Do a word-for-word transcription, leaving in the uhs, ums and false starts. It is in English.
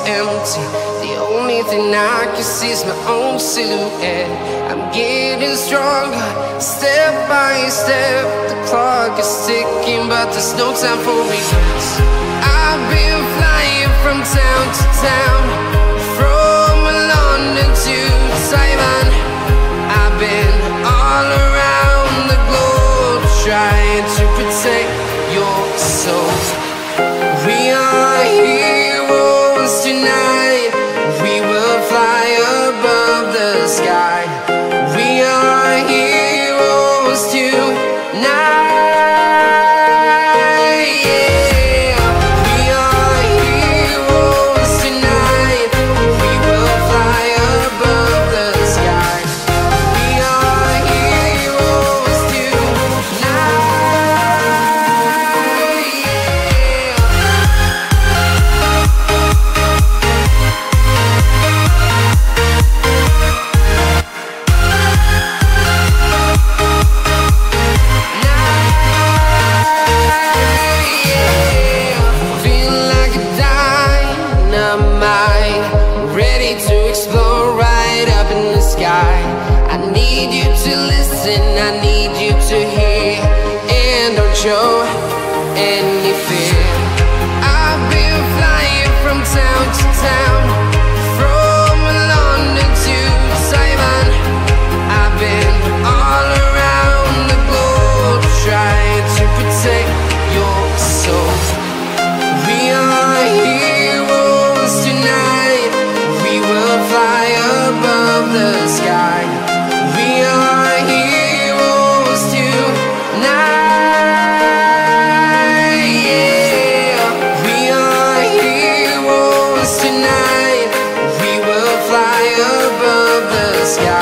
empty. The only thing I can see is my own silhouette. I'm getting stronger, step by step. The clock is ticking, but there's no time for regrets. I've been flying from town to town, from London to Taiwan. I've been all around the globe, trying to protect your soul. We are heroes tonight. We will fly above the sky. We are heroes tonight. I need you to hear, and don't show any fear. I've been flying from town to town, from London to Taiwan. I've been all around the globe, trying to protect your soul. We are heroes tonight. We will fly above the sky. We are heroes tonight, yeah. We are heroes tonight. We will fly above the sky.